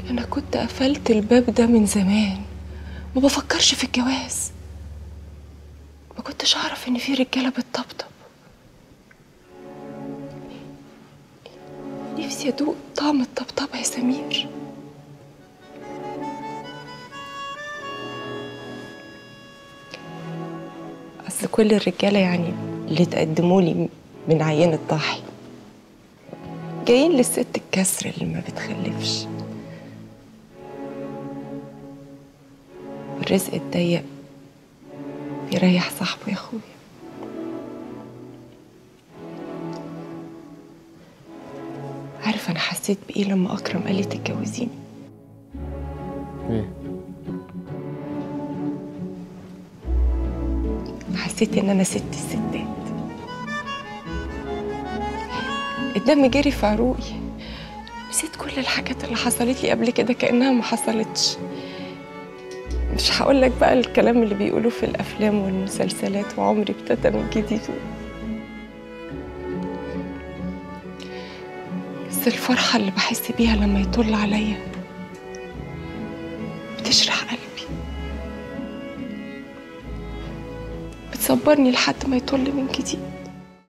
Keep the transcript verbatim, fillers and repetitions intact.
أنا كنت قفلت الباب ده من زمان، ما بفكرش في الجواز. ما كنتش أعرف إن في رجالة بتطبطب. نفسي أدوق طعم الطبطبة يا سمير. أصل كل الرجالة يعني اللي تقدموا لي من عينة ضحي جايين للست الكسر اللي ما بتخلفش. الرزق الضيق بيريح صاحبه يا اخويا. عارف انا حسيت بايه لما اكرم قال لي تتجوزيني؟ ايه؟ حسيت ان انا ست الستات. الدم جري في عروقي. نسيت كل الحاجات اللي حصلت لي قبل كده كأنها ما حصلتش. مش هقول لك بقى الكلام اللي بيقولوه في الافلام والمسلسلات وعمري ابتدى من جديد. بس الفرحة اللي بحس بيها لما يطل عليا بتشرح قلبي، بتصبرني لحد ما يطل من جديد.